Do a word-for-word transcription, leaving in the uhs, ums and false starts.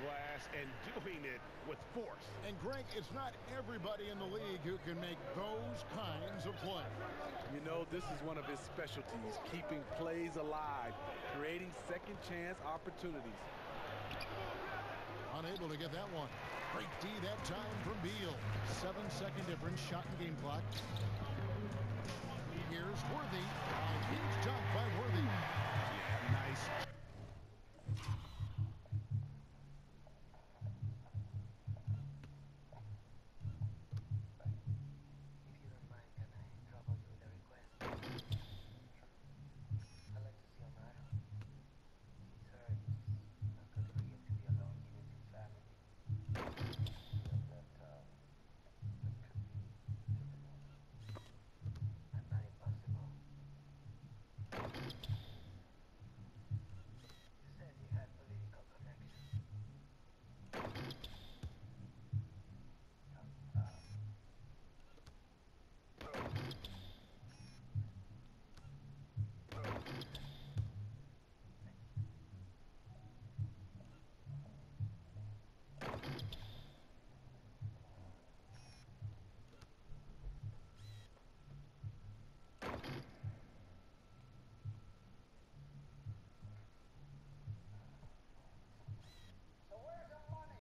glass and doing it with force. And, Greg, it's not everybody in the league who can make those kinds of plays. You know, this is one of his specialties, keeping plays alive, creating second chance opportunities. Unable to get that one. Great D that time from Beal. Seven second difference, shot and game clock. Here's Worthy. A huge dunk by Worthy. Yeah, nice